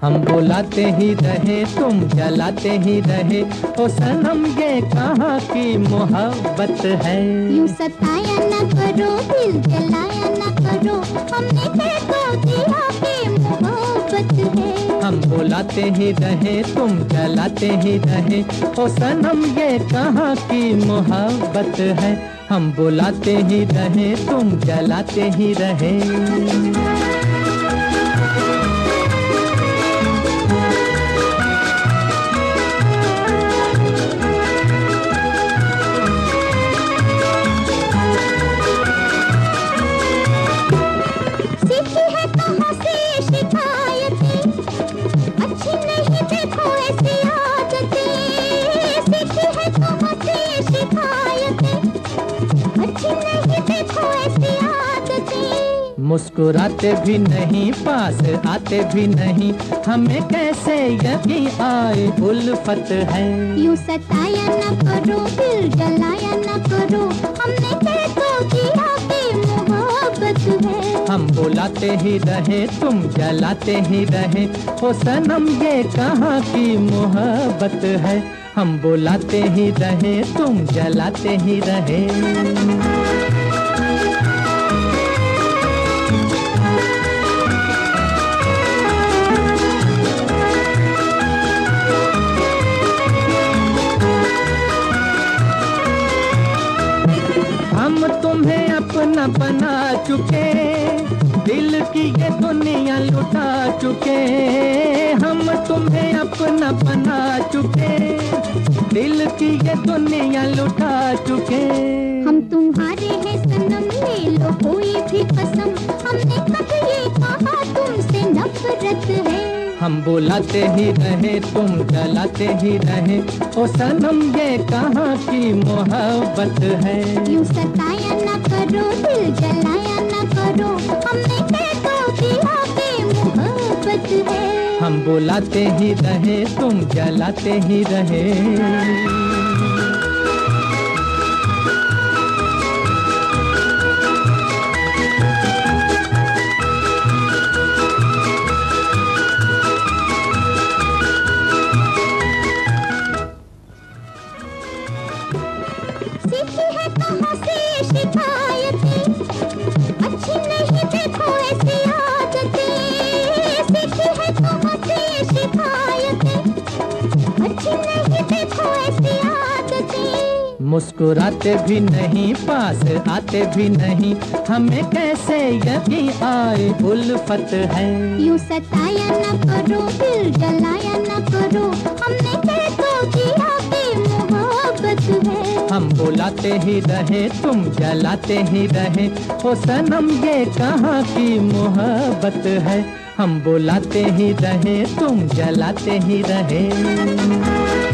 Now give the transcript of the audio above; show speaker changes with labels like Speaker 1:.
Speaker 1: हम बुलाते ही रहे तुम जलाते ही रहे, ओ सनम ये कहाँ की मोहब्बत है।
Speaker 2: यूं सताया न करो, दिल जलाया न करो, हमने कैसा किया कि मोहब्बत है।
Speaker 1: हम बुलाते ही रहे तुम जलाते ही रहे, ओ सनम ये कहाँ की मोहब्बत है। हम बुलाते ही रहे तुम जलाते ही रहे। मुस्कुराते भी नहीं, पास आते भी नहीं, हमें कैसे यकीन आए उल्फत है।
Speaker 2: यूं सताया न करो, दिल जलाया न करो, हमने कैसा किया कि मोहब्बत है।
Speaker 1: हम बुलाते ही रहे तुम जलाते ही रहे, ओ सनम ये कहाँ की मोहब्बत है। हम बुलाते ही रहे तुम जलाते ही रहे। हम तुम्हें अपना बना चुके, दिल की ये दुनिया लुटा चुके। हम तुम्हें अपना बना चुके, दिल की ये दुनिया लुटा चुके।
Speaker 2: हम तुम्हारे हैं सनम, ले लो कोई भी कसम, हमने कभी ये कहा तुमसे नफरत है।
Speaker 1: हम बुलाते ही रहे तुम जलाते ही रहे, ओ सनम ये कहाँ की मोहब्बत है।
Speaker 2: यूं सताया न करो, दिल जलाया न करो, हमने कैसा किया कि मोहब्बत है।
Speaker 1: हम बुलाते ही रहे तुम जलाते ही रहे।
Speaker 2: सीखी है कहाँ से शिकायतें, अच्छी नहीं देखो ऐसी आदतें। सीखी है कहाँ से शिकायतें, अच्छी नहीं देखो ऐसी आदतें।
Speaker 1: मुस्कुराते भी नहीं, पास आते भी नहीं, हमें कैसे यकीन आए उल्फत है।
Speaker 2: यूं सताया न करो, दिल जलाया न करो, हमने कैसा किया कि मोहब्बत है।
Speaker 1: हम बुलाते ही रहे तुम जलाते ही रहे, ओ सनम ये कहाँ की मोहब्बत है। हम बुलाते ही रहे तुम जलाते ही रहे।